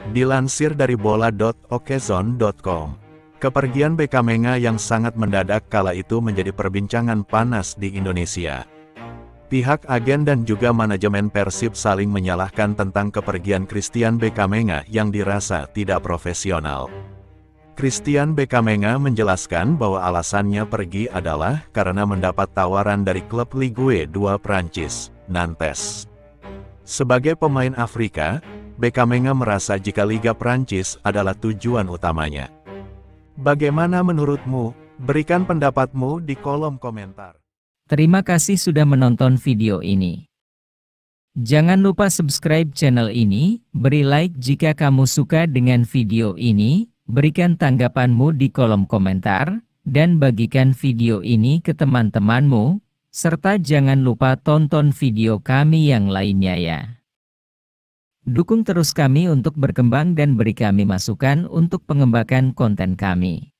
Dilansir dari bola.okezone.com, kepergian Beckham yang sangat mendadak kala itu menjadi perbincangan panas di Indonesia. Pihak agen dan juga manajemen Persib saling menyalahkan tentang kepergian Christian Beckham yang dirasa tidak profesional. Christian Beckham menjelaskan bahwa alasannya pergi adalah karena mendapat tawaran dari klub Ligue 2 Prancis, Nantes. Sebagai pemain Afrika, Beckham merasa jika Liga Prancis adalah tujuan utamanya. Bagaimana menurutmu? Berikan pendapatmu di kolom komentar. Terima kasih sudah menonton video ini. Jangan lupa subscribe channel ini, beri like jika kamu suka dengan video ini, berikan tanggapanmu di kolom komentar, dan bagikan video ini ke teman-temanmu, serta jangan lupa tonton video kami yang lainnya ya. Dukung terus kami untuk berkembang dan beri kami masukan untuk pengembangan konten kami.